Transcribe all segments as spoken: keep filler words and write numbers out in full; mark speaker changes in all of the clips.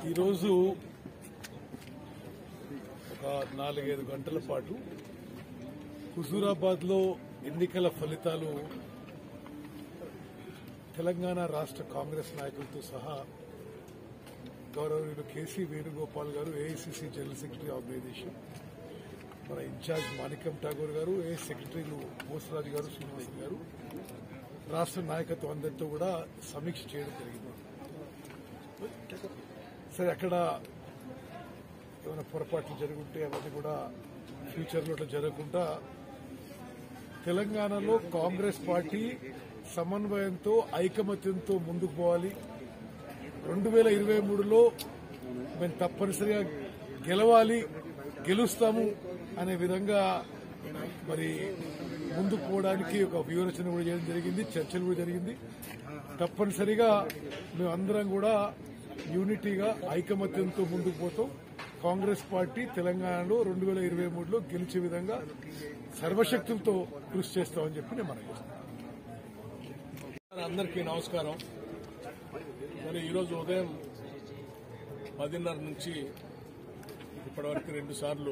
Speaker 1: ఈరోజు ఒక నాలుగైదు గంటల పాటు హుజూరాబాద్ లో ఎన్నికల ఫలితాలు తెలంగాణ రాష్ట్ర కాంగ్రెస్ నాయకులతో సహా గౌరవనీయులు KC Venugopal garu, AICC general secretary organisation, మన ఇన్ఛార్జ్ మాణిక్యం ఠాగూర్ గారు, ఏ సెక్రటరీలు బోసరాజు గారు, శ్రీనివాస్ గారు, రాష్ట్ర నాయకత్వం అందరితో కూడా సమీక్ష చేయడం జరిగింది. సరే, అక్కడ ఏమైనా పొరపాట్లు జరుగుంటే అవన్నీ కూడా ఫ్యూచర్లో ఇట్లా జరగకుండా తెలంగాణలో కాంగ్రెస్ పార్టీ సమన్వయంతో ఐకమత్యంతో ముందుకు పోవాలి. రెండు వేల ఇరవై మూడులో మేము తప్పనిసరిగా గెలవాలి, గెలుస్తాము అనే విధంగా మరి ముందుకు పోవడానికి ఒక వ్యూహరచన కూడా చేయడం జరిగింది, చర్చలు కూడా జరిగింది. తప్పనిసరిగా మేమందరం కూడా యూనిటీగా ఐకమత్యంతో ముందుకు పోతాం. కాంగ్రెస్ పార్టీ తెలంగాణలో రెండు వేల ఇరవై మూడులో గెలిచే విధంగా సర్వశక్తులతో కృషి చేస్తామని చెప్పి నేను మనవి చేస్తాను.
Speaker 2: అందరికీ నమస్కారం. మరి ఈరోజు ఉదయం పదిన్నర నుంచి ఇప్పటివరకు రెండు సార్లు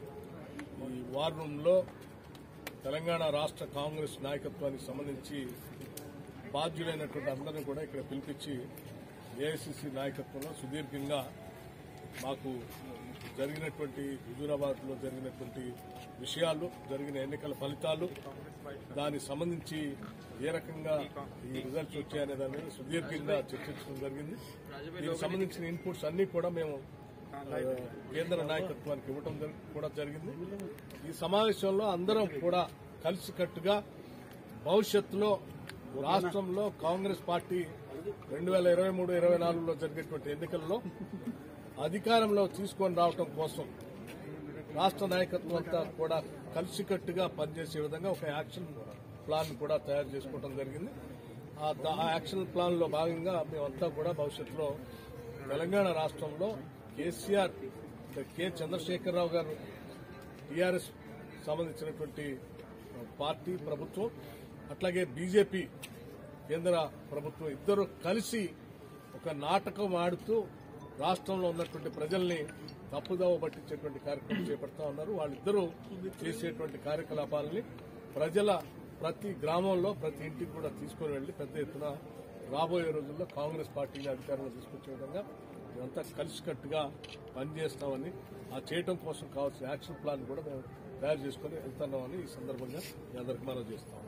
Speaker 2: ఈ వార్ రూమ్లో తెలంగాణ రాష్ట్ర కాంగ్రెస్ నాయకత్వానికి సంబంధించి బాధ్యులైనటువంటి అందరినీ కూడా ఇక్కడ పిలిపించి ఏఐసీసీ నాయకత్వంలో సుదీర్ఘంగా మాకు జరిగినటువంటి హుజూరాబాద్ లో జరిగినటువంటి విషయాలు, జరిగిన ఎన్నికల ఫలితాలు, దానికి సంబంధించి ఏ రకంగా ఈ రిజల్ట్స్ వచ్చాయనే దాని మీద సుదీర్ఘంగా చర్చించడం జరిగింది. దీనికి సంబంధించిన ఇన్పుట్స్ అన్ని కూడా మేము కేంద్ర నాయకత్వానికి ఇవ్వడం కూడా జరిగింది. ఈ సమావేశంలో అందరం కూడా కలిసికట్టుగా భవిష్యత్తులో రాష్ట్రంలో కాంగ్రెస్ పార్టీ రెండు వేల ఇరవై మూడు ఇరవై నాలుగులో జరిగేటువంటి ఎన్నికల్లో అధికారంలో తీసుకొని రావడం కోసం రాష్ట్ర నాయకత్వం అంతా కూడా కలిసికట్టుగా పనిచేసే విధంగా ఒక యాక్షన్ ప్లాన్ కూడా తయారు చేసుకోవడం జరిగింది. ఆ యాక్షన్ ప్లాన్ లో భాగంగా మేమంతా కూడా భవిష్యత్తులో తెలంగాణ రాష్ట్రంలో కేసీఆర్, కె చంద్రశేఖరరావు గారు, టీఆర్ఎస్ సంబంధించినటువంటి పార్టీ ప్రభుత్వం, అట్లాగే బీజేపీ కేంద్ర ప్రభుత్వం ఇద్దరు కలిసి ఒక నాటకం ఆడుతూ రాష్ట్రంలో ఉన్నటువంటి ప్రజల్ని తప్పుదోవ పట్టించేటువంటి కార్యక్రమం చేపడతా ఉన్నారు. వాళ్ళిద్దరూ చేసేటువంటి కార్యకలాపాలని ప్రజల ప్రతి గ్రామంలో ప్రతి ఇంటికి కూడా తీసుకుని వెళ్లి పెద్ద ఎత్తున రాబోయే రోజుల్లో కాంగ్రెస్ పార్టీని అధికారంలో తీసుకొచ్చే విధంగా మేమంతా కలిసికట్టుగా పనిచేస్తామని, ఆ చేయడం కోసం కావాల్సిన యాక్షన్ ప్లాన్ కూడా మేము తయారు చేసుకుని వెళ్తున్నామని ఈ సందర్భంగా మీ అందరికి మనం చేస్తాం.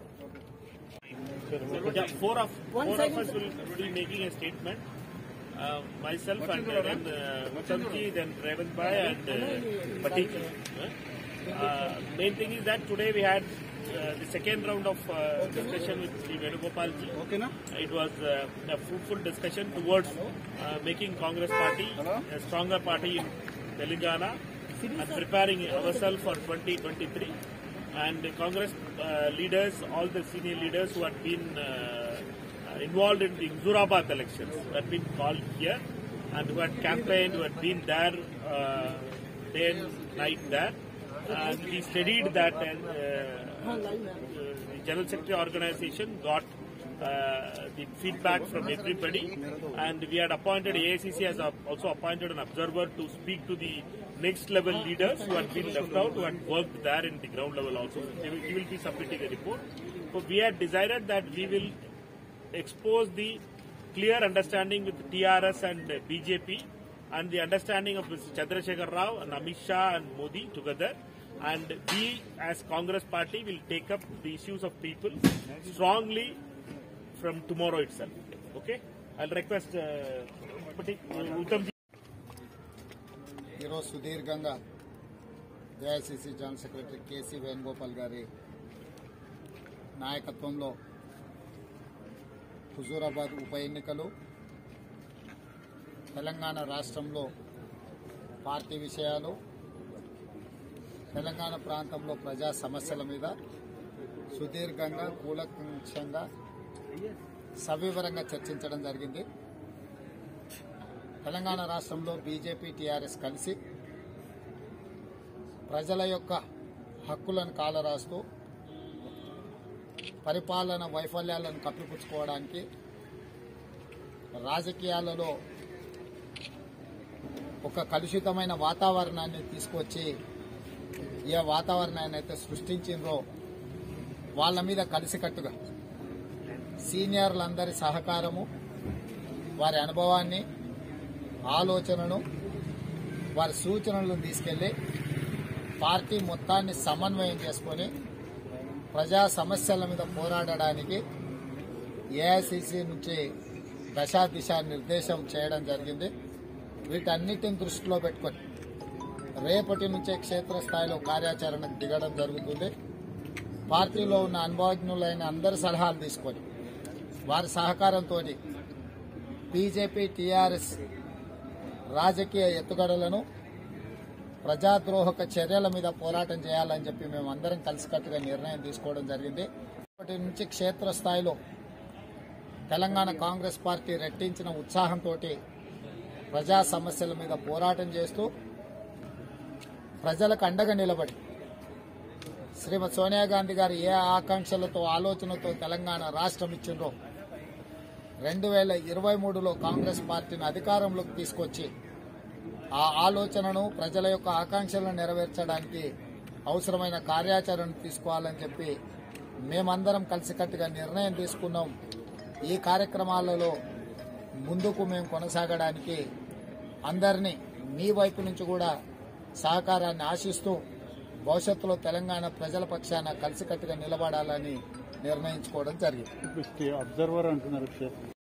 Speaker 3: Yeah, four of four of us will be making a statement. Uh, myself and then uh, Uttamji, then Revan Bhai and uh, Patik. Uh, main thing is that today we had uh, the second round of uh, discussion with Sri Venugopal ji. Okay, na? It was uh, a fruitful discussion towards uh, making Congress Party a stronger party in Telangana and preparing ourselves for twenty twenty-three. And the Congress uh, leaders, all the senior leaders who had been uh, involved in the Huzurabad elections, who had been called here and who had campaigned, who had been there uh, day and night there. And we studied that and uh, the General Secretary organization got uh, the feedback from everybody, and we had appointed, A I C C has also appointed an observer to speak to the next level leaders who had been left out, who had worked there in the ground level also. He will, he will be submitting a report. So we had decided that we will expose the clear understanding with T R S and B J P and the understanding of Mister Chandrasekhar Rao and Amit Shah and Modi together. And we as Congress party will take up the issues of people strongly from tomorrow itself. Okay? I'll request uh, Uttamji.
Speaker 4: ఈరోజు సుదీర్ఘంగా AICC general secretary KC Venugopal గారి నాయకత్వంలో హుజూరాబాద్ ఉప ఎన్నికలు, తెలంగాణ రాష్ట్రంలో party విషయాలు, తెలంగాణ ప్రాంతంలో ప్రజా సమస్యల మీద సుదీర్ఘంగా కూలంకషంగా సవివరంగా చర్చించడం జరిగింది. తెలంగాణ రాష్ట్రంలో బీజేపీ, టీఆర్ఎస్ కలిసి ప్రజల యొక్క హక్కులను కాలరాస్తూ పరిపాలన వైఫల్యాలను కప్పిపుచ్చుకోవడానికి రాజకీయాలలో ఒక కలుషితమైన వాతావరణాన్ని తీసుకొచ్చి ఏ వాతావరణాన్ని అయితే సృష్టించిందో వాళ్ళ మీద కలిసికట్టుగా సీనియర్లందరి సహకారము, వారి అనుభవాన్ని, ఆలోచనను, వారి సూచనలను తీసుకెళ్లి పార్టీ మొత్తాన్ని సమన్వయం చేసుకుని ప్రజా సమస్యల మీద పోరాడడానికి ఏఐసిసి నుంచి దశా దిశ నిర్దేశం చేయడం జరిగింది. వీటన్నిటిని దృష్టిలో పెట్టుకొని రేపటి నుంచే క్షేత్రస్థాయిలో కార్యాచరణకు దిగడం జరుగుతుంది. పార్టీలో ఉన్న అనుభవజ్ఞులైన అందరి సలహాలు తీసుకొని వారి సహకారంతో బీజేపీ టీఆర్ఎస్ రాజకీయ ఎత్తుగడలను, ప్రజాద్రోహక చర్యల మీద పోరాటం చేయాలని చెప్పి మేము అందరం కలిసికట్టుగా నిర్ణయం తీసుకోవడం జరిగింది. ఇప్పటి నుంచి క్షేత్రస్థాయిలో తెలంగాణ కాంగ్రెస్ పార్టీ రెట్టించిన ఉత్సాహంతో ప్రజా సమస్యల మీద పోరాటం చేస్తూ ప్రజలకు అండగా నిలబడి శ్రీమతి సోనియా గాంధీ గారు ఏ ఆకాంక్షలతో, ఆలోచనతో తెలంగాణ రాష్ట్రం ఇచ్చిండ్రో రెండు వేల ఇరవై మూడులో కాంగ్రెస్ పార్టీని అధికారంలోకి తీసుకొచ్చి ఆ ఆలోచనను, ప్రజల యొక్క ఆకాంక్షలను నెరవేర్చడానికి అవసరమైన కార్యాచరణ తీసుకోవాలని చెప్పి మేమందరం కలిసికట్టుగా నిర్ణయం తీసుకున్నాం. ఈ కార్యక్రమాలలో ముందుకు మేము కొనసాగడానికి అందరినీ మీ వైపు నుంచి కూడా సహకారాన్ని ఆశిస్తూ భవిష్యత్తులో తెలంగాణ ప్రజల పక్షాన కలిసికట్టుగా నిలబడాలని నిర్ణయించుకోవడం జరిగింది.
Speaker 5: అబ్జర్వర్ అంటున్నారు.